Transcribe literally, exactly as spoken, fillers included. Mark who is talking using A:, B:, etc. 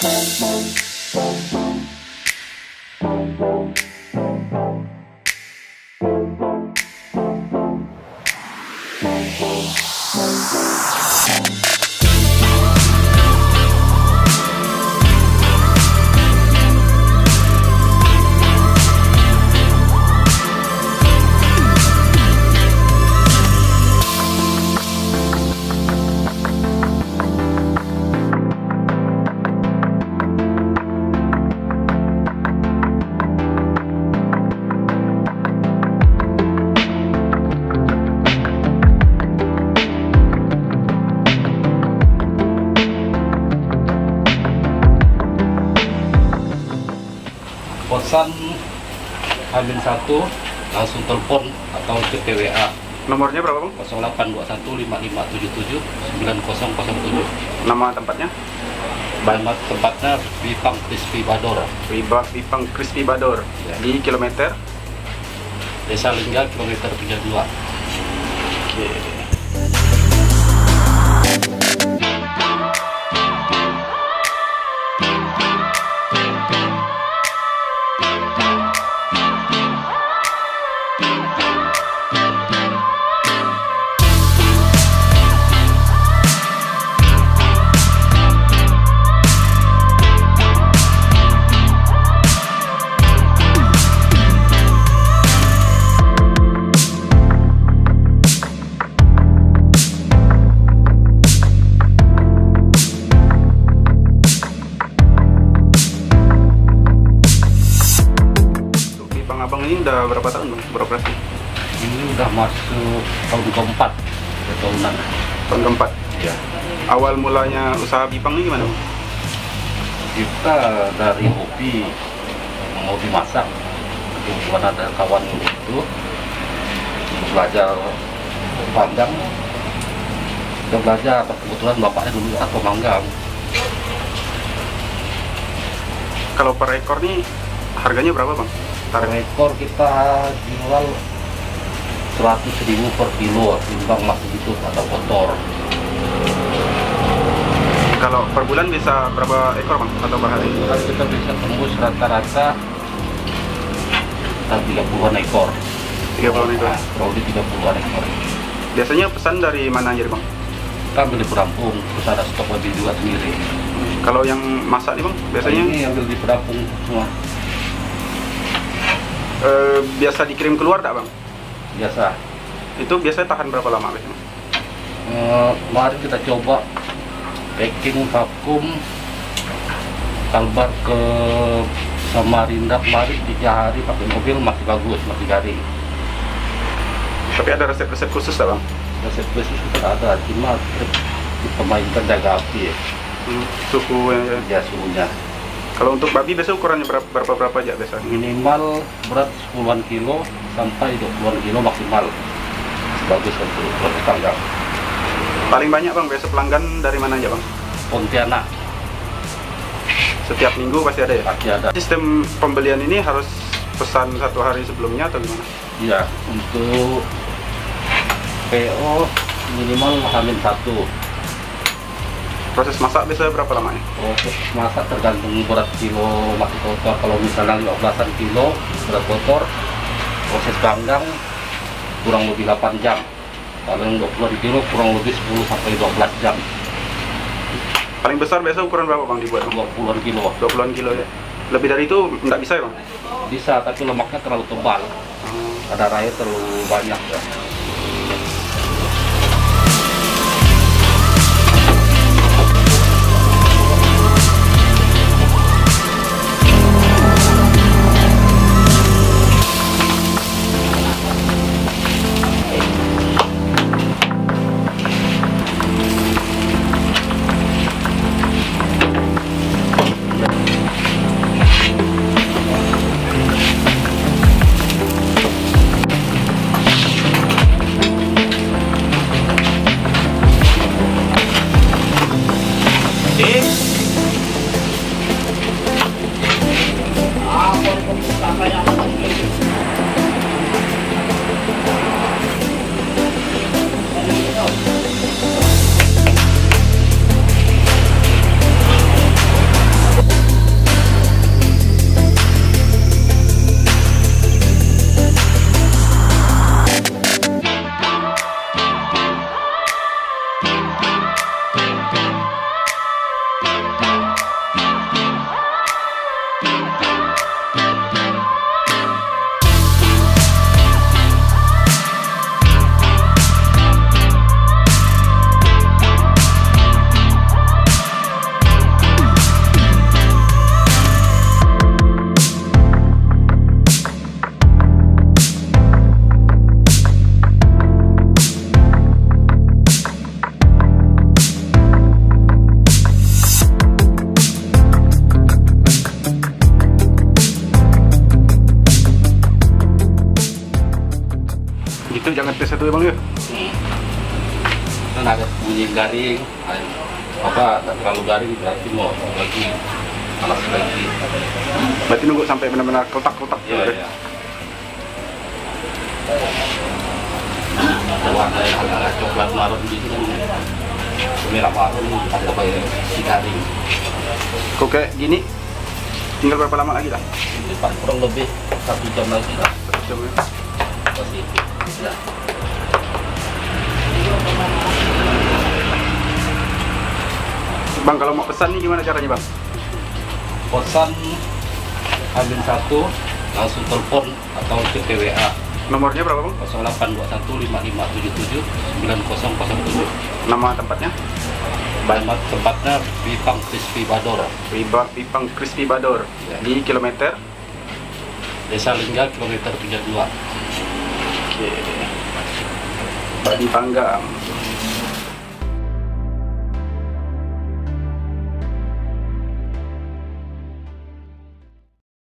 A: Pesan Amin satu langsung telepon atau cek W A.
B: Nomornya berapa bang?
A: nol delapan dua satu lima lima tujuh tujuh sembilan nol nol tujuh.
B: Nama tempatnya?
A: Nama tempatnya Bipang Crispy Bador.
B: Bipang Crispy Bador ya. Di kilometer?
A: Desa Lingga kilometer tiga puluh dua.
B: Oke. Abang ini udah berapa tahun bang beroperasi?
A: Ini udah masuk tahun keempat, tahunan.
B: Tahun keempat?
A: Ya.
B: Awal mulanya usaha Bipang ini gimana bang?
A: Kita dari hobi, hobi masak. Kebetulan ada kawan itu belajar panggang. Kita belajar, kebetulan bapaknya dulu kan pemanggang.
B: Kalau per ekor nih harganya berapa bang?
A: Per ekor kita jual seratus ribu per kilo, timbang masih itu atau kotor.
B: Kalau per bulan bisa berapa ekor bang? Atau per hari?
A: Kalau kita bisa tembus rata-rata tiga puluhan ekor.
B: tiga puluhan ekor?
A: Kalau di tiga puluhan ekor.
B: Biasanya pesan dari mana aja bang?
A: Kita beli perampung, terus ada stok lebih juga sendiri.
B: Kalau yang masak nih bang, biasanya?
A: Ini yang beli perampung semua.
B: E, biasa dikirim keluar tak bang?
A: Biasa.
B: Itu biasanya tahan berapa lama biasanya?
A: E, mari kita coba packing vakum kalbar ke Samarinda kemarin tiga hari pakai mobil masih bagus, masih garing.
B: Tapi ada resep-resep khusus tak bang?
A: Resep khusus tidak ada, cuma dipermainkan jaga api ya.
B: Hmm, suhu ya,
A: ya suhunya.
B: Kalau untuk babi biasa ukurannya berapa berapa, berapa aja biasanya?
A: Minimal berat sepuluhan kilo sampai dua puluhan kilo maksimal. Bagus untuk proses panggang.
B: Paling banyak bang biasa pelanggan dari mana aja bang?
A: Pontianak.
B: Setiap minggu pasti ada ya?
A: Pasti ada.
B: Sistem pembelian ini harus pesan satu hari sebelumnya atau gimana?
A: Iya, untuk P O minimal Hamin satu.
B: Proses masak biasanya berapa lamanya?
A: Proses masak tergantung berat kilo masih kotor. Kalau misalnya lima belasan kilo berat kotor, proses panggang kurang lebih delapan jam. Kalau yang dua puluh kilo kurang lebih sepuluh sampai dua belas jam.
B: Paling besar biasa ukuran berapa bang dibuat?
A: dua puluhan kilo.
B: dua puluhan kilo ya? Lebih dari itu nggak bisa ya bang?
A: Bisa, tapi lemaknya terlalu tebal. Hmm. Kadar air terlalu banyak ya.
B: jangan tes satu ya bang ya.
A: Hmm. Kan ada bunyi garing, apa tak terlalu garing berarti mau lagi panas lagi.
B: Berarti nunggu sampai benar-benar kotak-kotak.
A: Iya iya. Warna yang agak coklat marun gitu kan, merah marun atau kayak si garing.
B: Kok kayak gini? Tinggal berapa lama lagi lah?
A: Ini pak kurang lebih satu jam lagi lah.
B: Satu jam ya.
A: Masih ya.
B: Bang, kalau mau pesan nih gimana caranya bang?
A: Pesan ambil satu langsung telepon atau ke P W A
B: Nomornya berapa bang?
A: nol delapan dua satu lima lima tujuh tujuh sembilan nol nol tujuh.
B: Nama tempatnya?
A: Nama tempatnya Pipang Crispy Bador,
B: Riba Pipang Crispy Bador
A: Ya.
B: di kilometer.
A: Desa Lingga kilometer tiga puluh dua.
B: Oke. Badi Panggang.